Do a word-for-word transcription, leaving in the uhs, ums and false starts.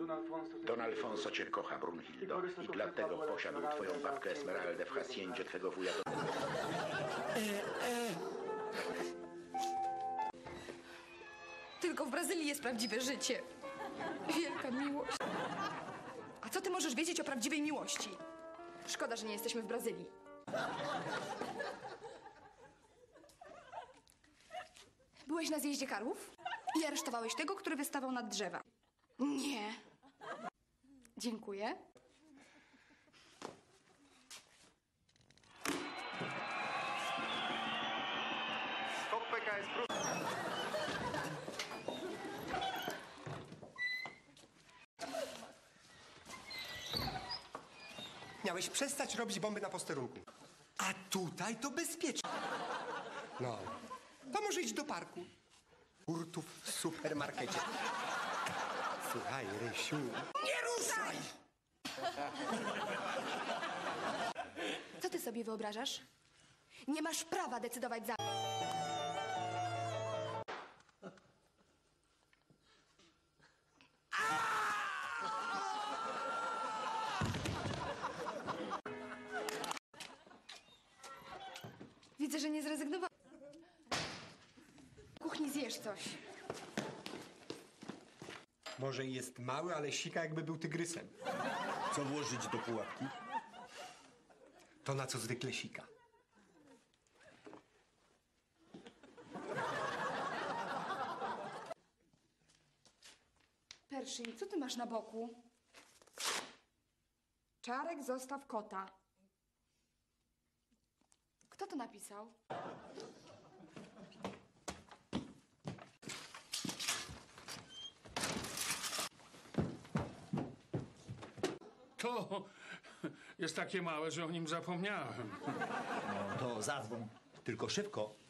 Don Alfonso cię kocha, Brunhildo, i dlatego posiadł twoją babkę Esmeraldę w haciendzie twego wuja. Tylko w Brazylii jest prawdziwe życie. Wielka miłość. A co ty możesz wiedzieć o prawdziwej miłości? Szkoda, że nie jesteśmy w Brazylii. Byłeś na zjeździe karłów i aresztowałeś tego, który wystawał nad drzewa. Nie. Dziękuję. Stop P K S Prus. Miałeś przestać robić bomby na posterunku. A tutaj to bezpiecznie. No, to może iść do parku. Hurtów w supermarkecie. Słuchaj, Rysiu. Nie ruszaj! Co ty sobie wyobrażasz? Nie masz prawa decydować za... Widzę, że nie zrezygnowałeś. W kuchni zjesz coś. Może i jest mały, ale sika, jakby był tygrysem. Co włożyć do pułapki? To, na co zwykle sika. Pershing, co ty masz na boku? Czarek, zostaw kota. Kto to napisał? To jest takie małe, że o nim zapomniałem. No to zadzwoń. Tylko szybko.